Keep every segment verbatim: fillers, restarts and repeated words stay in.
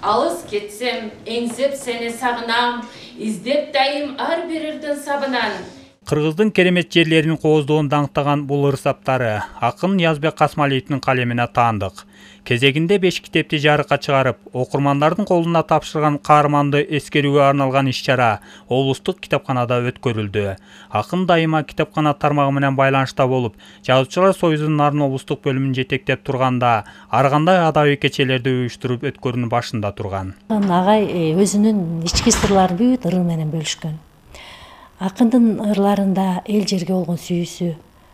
Алыс кетсем, еңзеп сені сағынам, издеп дайым ар берердің сабынан. Кыргыздын керемет жерлерин кооздоон даңктаган бул ырсаптары акын Ниязбек Касмалиевдин калемине таандык. Кезегинде беш китепти жарыкка чыгарып, окурмандардын колуна тапшырган каарманды эскерүүгө арналган иш-чара облустук китапканада өткөрүлдү. Акын дайыма китапкана тармагы менен байланышта болуп, Жазуучулар союзунун Нарын облустук бөлүмүн жетектеп турганда, ар кандай адабий кечелерди уюштуруп өткөрүүнүн башында турган. Агай өзүнүн ички сырларын бүт ыры менен бөлүшкөн. Акындын ырларында эл жерге болгон сүйүүсү,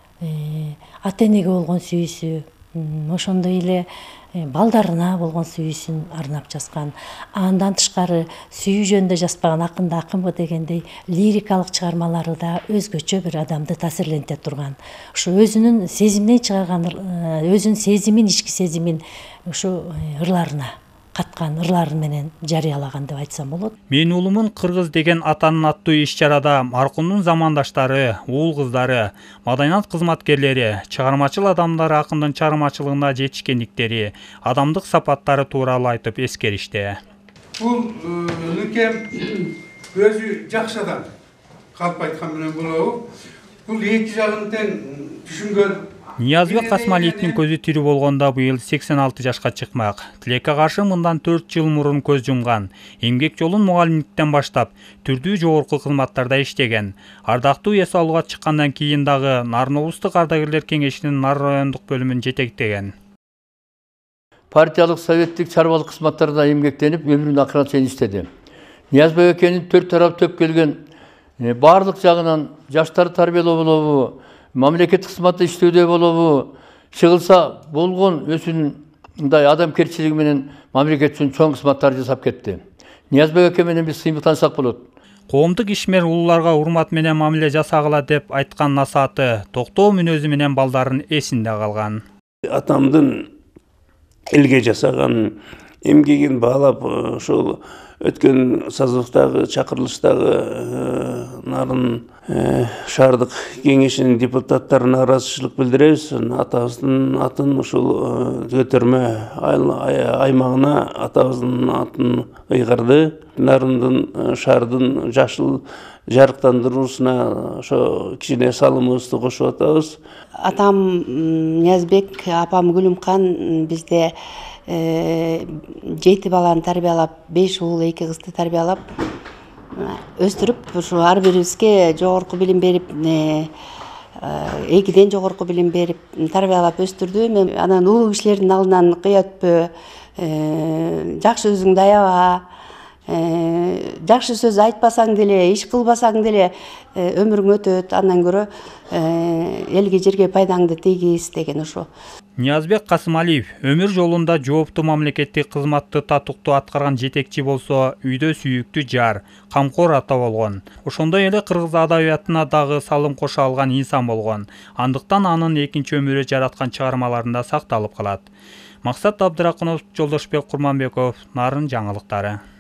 ата энеге болгон сүйүүсү, ошондой эле балдарына болгон сүйүүсүн арнап жазган. Андан тышкары сүйүү жөнүндө жазбаган акында акынбы дегендей лирикалык чыгармалары да өзгөчө бир адамды таасирленте турган. Ошо өзүнүн сезиминен чыгарган, өзүнүн сезимин, ички сезимин ошо ырларына каткан, ырлары менен жарыялаган деп айтсам болот. Мен улумун кыргыз деген атанын аттуу иш-чарада маркумдун замандаштары, уул кыздары, маданият кызматкерлери, чыгармачыл адамдары акындын чыгармачылыгына жетишкендиктери, адамдык сапаттары тууралуу айтып эскеришти. Бул нүкем өзү жакшы адам. Калп айткан менен болобу. Бул эки жагын тең түшүнгөн. Ниязбек Касмалиевдин көзү тирүү болгондо быйыл сексен алты жашка чыкмак. Тилекке каршы мындан төрт жыл мурун көз жумган. Эмгек жолун мугалимдиктен баштап, түрдүү жогорку кызматтарда иштеген. Ардактуу эс алууга чыккандан кийин дагы Нарын облустук ардагерлер кеңешинин Нарын райондук бөлүмүн жетектеген. Партиялык, советтик, чарбалык кызматтарда эмгектенип, өмүрүнүн акырына чейин иштеди. Ниязбек экенин төрт тарап төп келген баардык жагынан жаштарды тарбиялоо болобу, мамлекеттик кызматта иштөөдө болобу, чыгылса болгон өсүн мындай адамгерчилиги менен мамлекет үчүн чоң кызматтар жасап кетти. Ниязбек эке менен биз сыймыктансак болот. Коомдук ишмер улууларга урмат менен мамиле жасагыла деп айткан насааты токтоо мүнөзү менен балдарын эсинде калган. Атамдын элге жасаган эмгегин баалап, ошол өткөн созывдагы чакырылыштагы Нарын шаардык кеңешинин депутаттарына ыраазычылык билдиребиз. Атабыздын атын ушул көтөрмө аймагына атабыздын атын ыйгарды. Нарындын шаардын жашыл жарыктандыруусуна ошо кичине салымыбызды кошуп атабыз. Атам Ниязбек, апам Гүлүмкан бизде жети баланы тарбиялап, беш уул, эки кызды тарбиялап өстүрүп, ушу ар бирибизге жогорку билим берип, экиден жогорку билим берип, тарбиялап өстүрдү. Мен анан улуу кишилердин алдынан кыя өтпө, жакшы өзүңдү аяба, жакшы сөз айтпасаң деле, иш кылбасаң деле өмүрүң өтөт, андан көрө элге жерге пайдаңды тийгиз деген ошо. Ниязбек Касмалиев өмүр жолунда жооптуу мамлекеттик кызматты татыктуу аткарган жетекчи болсо, үйдө сүйүктүү жар, камкор ата болгон. Ошондой эле кыргыз адабиятына дагы салым кошо алган инсан болгон. Андыктан анын экинчи өмүрү жараткан чыгармаларында сакталып калат. Максат Абдыракунов, Жолдошбек Курманбеков, Нарын жаңылыктары.